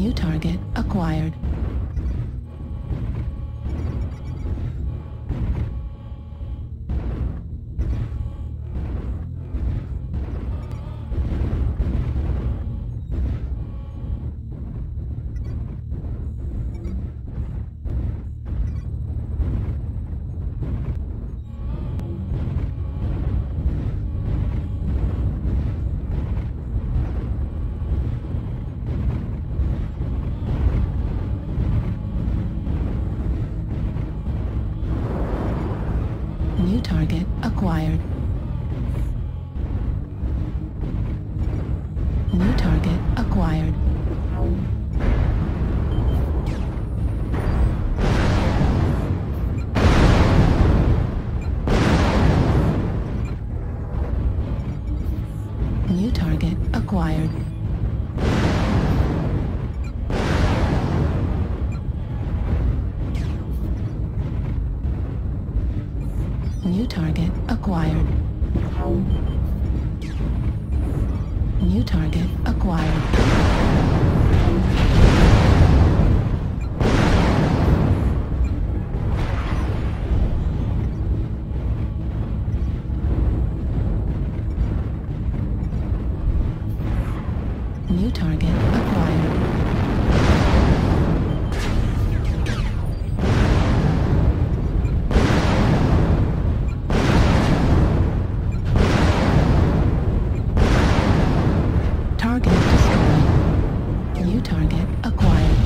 New target acquired. New target acquired. New target acquired. New target acquired. New target acquired. New target acquired. New target acquired. Target destroyed. New target acquired.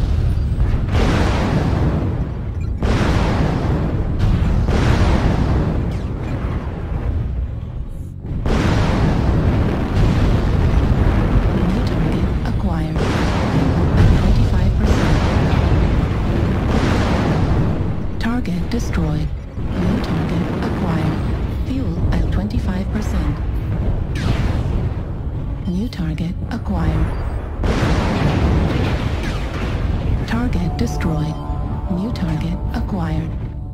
New target acquired. Fuel at 25%. Target destroyed. New target acquired. Fuel at 25%. New target acquired. Target destroyed. New target acquired.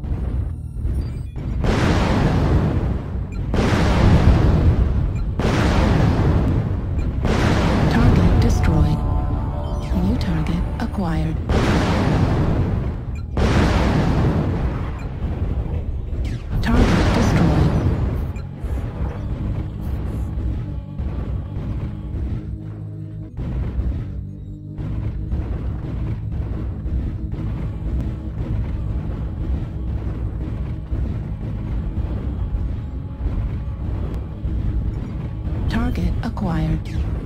Target destroyed. New target acquired. Target destroyed. Target acquired.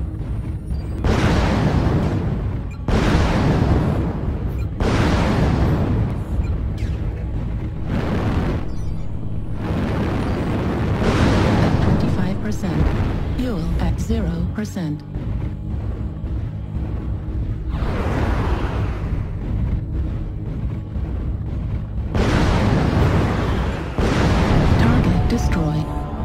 At 25%. Fuel at 0%. Target destroyed.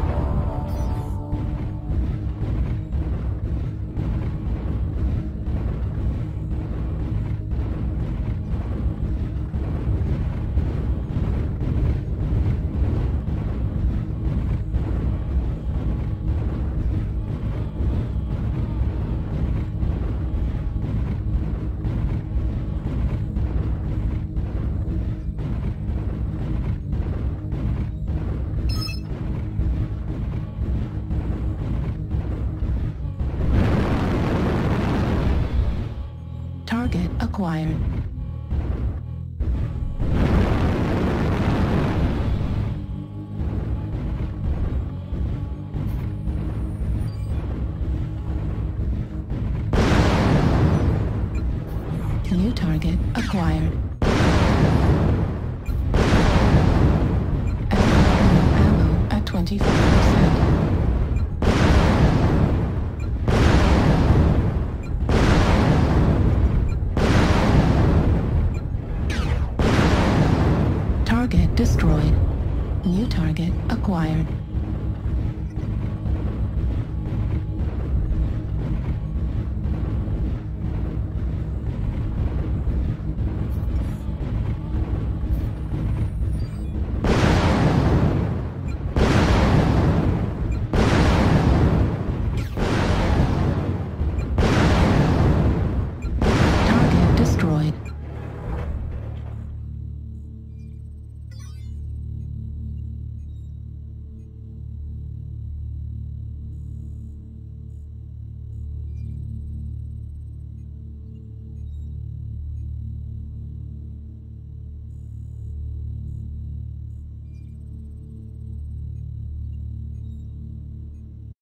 Target acquired. New target acquired. Ammo at 25%. Target destroyed. New target acquired.